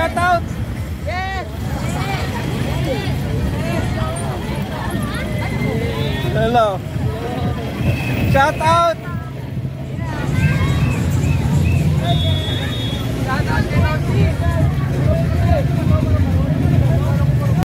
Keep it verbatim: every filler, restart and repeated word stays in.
shout out. Yes. Hello. Shout out. Shout out kay Rosie.